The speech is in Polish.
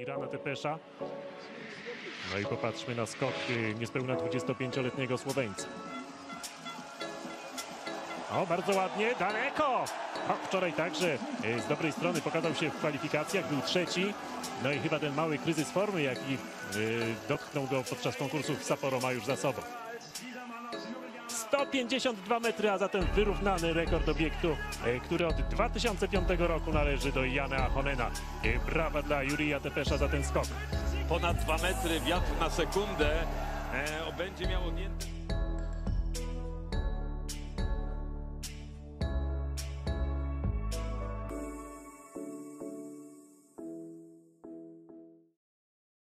Jurana Tepesza. No i popatrzmy na skok niespełna 25-letniego Słoweńca. O, bardzo ładnie, daleko! O, wczoraj także z dobrej strony pokazał się w kwalifikacjach, był trzeci. No i chyba ten mały kryzys formy, jaki dotknął go podczas konkursu w Sapporo, ma już za sobą. 152 metry, a zatem wyrównany rekord obiektu, który od 2005 roku należy do Jana Ahonena. Brawa dla Jurija Tepesza za ten skok. Ponad 2 metry, wiatr na sekundę będzie miał odjęty.